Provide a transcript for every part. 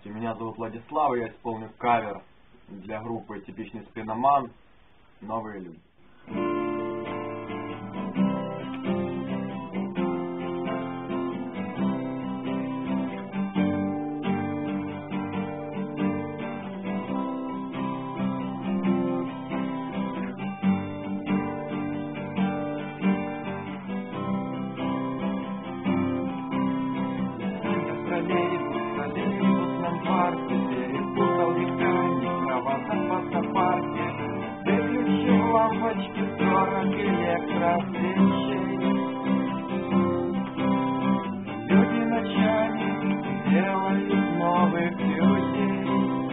Здравствуйте, меня зовут Владислав, я исполню кавер для группы «Типичный спиноман» «Новые люди». Троллейбус на парке, перепутал механик, права запаса парки. Выключил лампочки, 40 электросвечей. Люди ночами делают новых людей.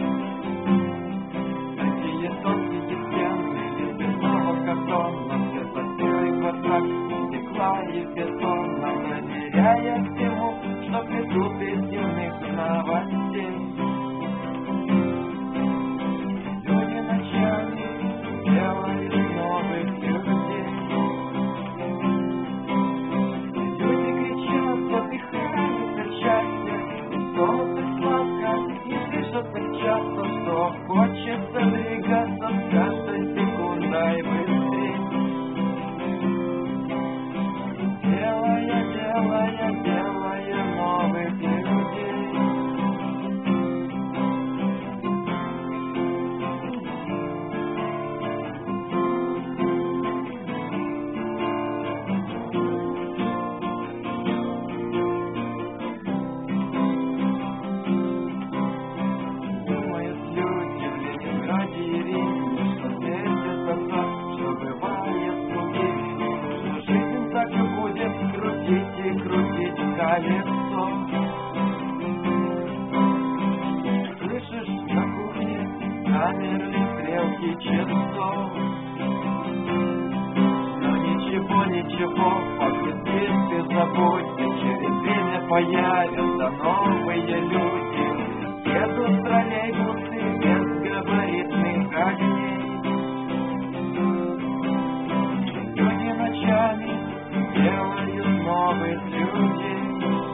Такие тонкие стены из бетонного картона, светло-серый квадрат стекла и бетона, доверяя всему, что придут из дневных новостей. Люди ночами делают новых людей. Люди кричат, задыхаются от счастья, тонут так сладко и слышат так часто, что хочется двигаться с каждой секундой быстрее. Делая новых людей. Думают люди в Ленинграде и Риме, что здесь это так, что бывает в других, что жизнь так и будет крутить и крутить колесо. Слышишь на кухне камеры, стрелки часов. Но ничего, поглядишь ты забудь, через время появятся новые люди. Едут троллейбусы без габаритных огней. Люди ночами делают новых людей.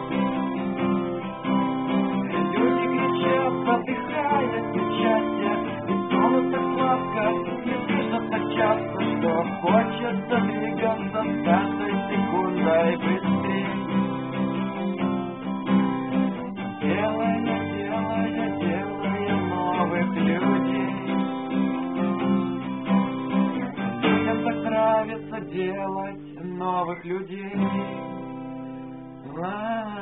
Люди кричат, задыхаясь от счастья, и тонут так сладко, и слышат так часто, что хочется двигаться с каждой секундой быстрее. Делая новых людей. Людям так нравится делать новых людей.